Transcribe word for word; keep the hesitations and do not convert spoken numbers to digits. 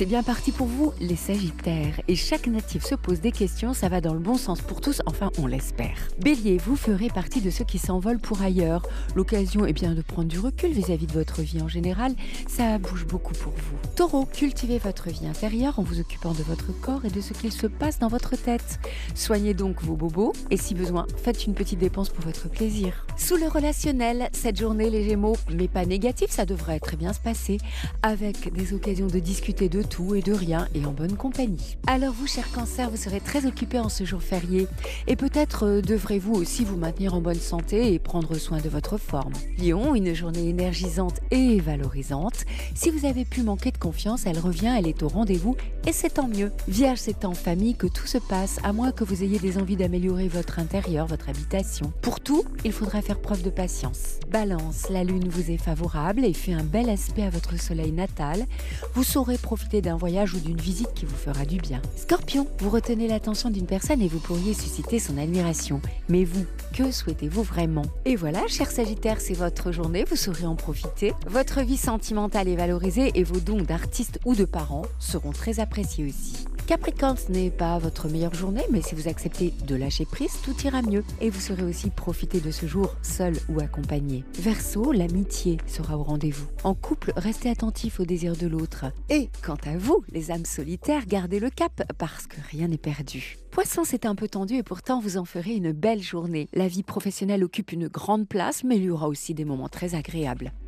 C'est bien parti pour vous, les Sagittaires. Et chaque natif se pose des questions, ça va dans le bon sens pour tous, enfin on l'espère. Bélier, vous ferez partie de ceux qui s'envolent pour ailleurs. L'occasion est bien de prendre du recul vis-à-vis de votre vie en général, ça bouge beaucoup pour vous. Taureau, cultivez votre vie intérieure en vous occupant de votre corps et de ce qu'il se passe dans votre tête. Soignez donc vos bobos et si besoin, faites une petite dépense pour votre plaisir. Sous le relationnel, cette journée les Gémeaux, mais pas négatif, ça devrait très bien se passer, avec des occasions de discuter de tout et de rien et en bonne compagnie. Alors vous, chers Cancers, vous serez très occupés en ce jour férié et peut-être euh, devrez-vous aussi vous maintenir en bonne santé et prendre soin de votre forme. Lion, une journée énergisante et valorisante. Si vous avez pu manquer de confiance, elle revient, elle est au rendez-vous et c'est tant mieux. Vierge, c'est en famille que tout se passe, à moins que vous ayez des envies d'améliorer votre intérieur, votre habitation. Pour tout, il faudra faire preuve de patience. Balance, la lune vous est favorable et fait un bel aspect à votre soleil natal. Vous saurez profiter d'un voyage ou d'une visite qui vous fera du bien. Scorpion, vous retenez l'attention d'une personne et vous pourriez susciter son admiration. Mais vous, que souhaitez-vous vraiment? Et voilà, cher Sagittaire, c'est votre journée, vous saurez en profiter. Votre vie sentimentale est valorisée et vos dons d'artiste ou de parents seront très appréciés aussi. Capricorne, ce n'est pas votre meilleure journée, mais si vous acceptez de lâcher prise, tout ira mieux. Et vous saurez aussi profiter de ce jour seul ou accompagné. Verseau, l'amitié sera au rendez-vous. En couple, restez attentif aux désirs de l'autre. Et quant à vous, les âmes solitaires, gardez le cap, parce que rien n'est perdu. Poisson, c'est un peu tendu et pourtant vous en ferez une belle journée. La vie professionnelle occupe une grande place, mais il y aura aussi des moments très agréables.